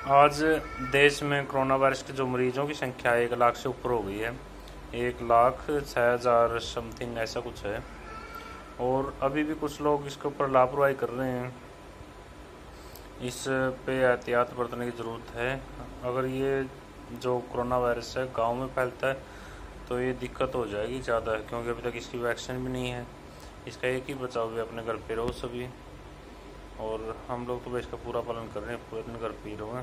आज देश में कोरोना वायरस के जो मरीजों की संख्या 1 लाख से ऊपर हो गई है। 1,06,000 समथिंग ऐसा कुछ है। और अभी भी कुछ लोग इसके ऊपर लापरवाही कर रहे हैं। इस पे एहतियात बरतने की ज़रूरत है। अगर ये जो कोरोना वायरस है गांव में फैलता है तो ये दिक्कत हो जाएगी ज़्यादा, क्योंकि अभी तक इसकी वैक्सीन भी नहीं है। इसका एक ही बचाव है, अपने घर पे रहो सभी। और हम लोग तो इसका पूरा पालन कर रहे हैं, पूरे दिन घर पे ही रहो।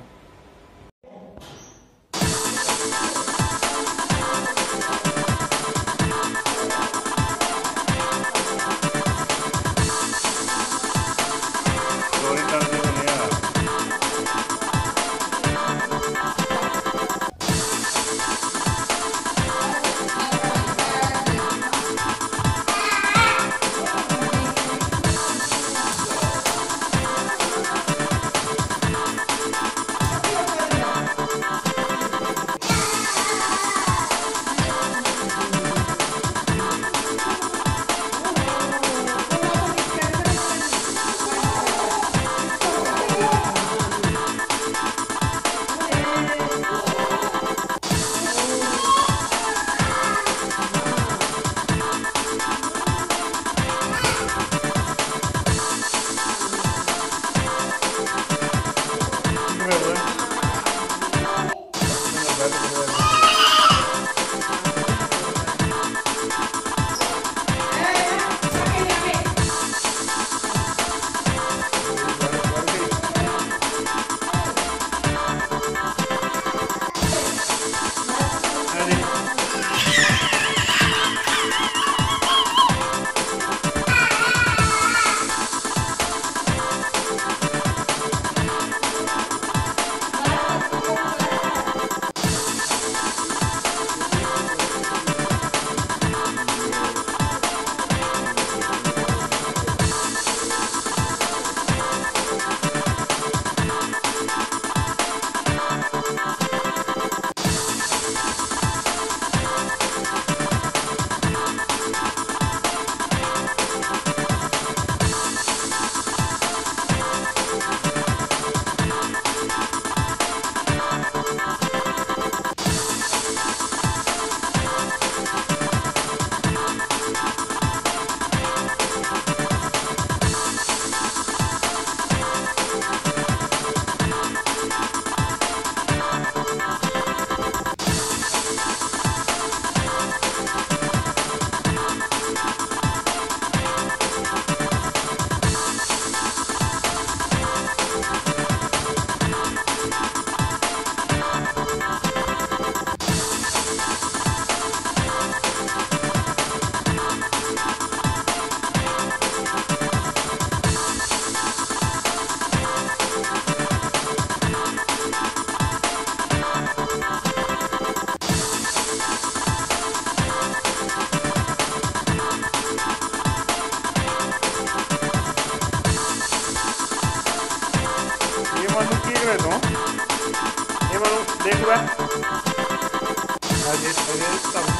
तो ये देख